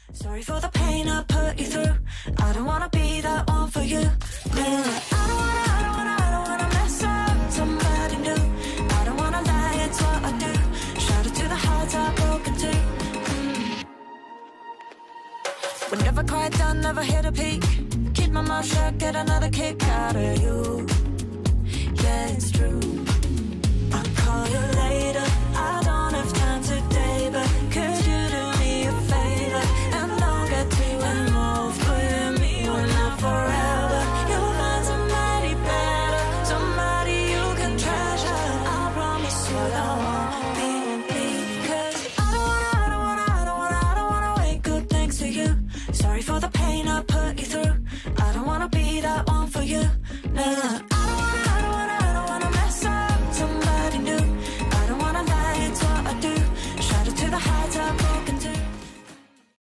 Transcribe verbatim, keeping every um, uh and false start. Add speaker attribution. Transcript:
Speaker 1: Sorry for the pain I put you through. I don't wanna be that one for you. Mm. I don't wanna, I don't wanna, I don't wanna mess up somebody new. I don't wanna lie, it's what I do. Shout it to the hearts I've broken too. Mm. We never quite done, never hit a peak. Keep my mouth shut, get another kick out of you. Yeah, it's true. I'll call you later. I don't have time today, but could you do me a favor and don't get too involved with me? We're not forever. You'll find somebody better, somebody you can treasure. I promise you that won't be me. 'Cause I don't wanna, I don't wanna, I don't wanna, I don't wanna wake up next to you. Sorry for the